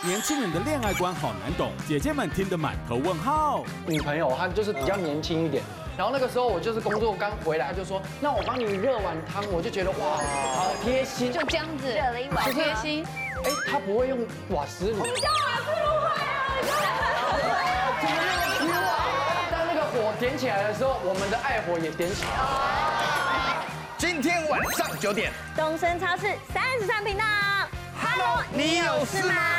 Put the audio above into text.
年轻人的恋爱观好难懂，姐姐们听得满头问号。 女朋友她就是比较年轻一点，然后那个时候我就是工作刚回来，她就说，那我帮你热碗汤，我就觉得哇，好贴心， 就这样子热了一碗，贴心。 哎，她不会用瓦斯炉， 你叫瓦斯炉坏了， 怎么用瓦？但那个火点起来的时候，我们的爱火也点起来。 今天晚上9点， 东升超市33频道。Hello， 你有事吗？